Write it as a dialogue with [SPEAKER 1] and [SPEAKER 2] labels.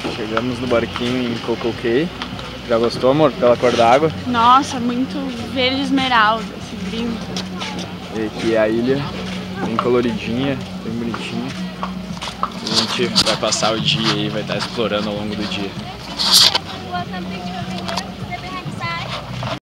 [SPEAKER 1] Chegamos no barquinho em Coco Cay. Já gostou, amor, pela cor da água?
[SPEAKER 2] Nossa, muito verde esmeralda, esse brinco.
[SPEAKER 1] E aqui é a ilha, bem coloridinha, bem bonitinha. A gente vai passar o dia aí, vai estar explorando ao longo do dia.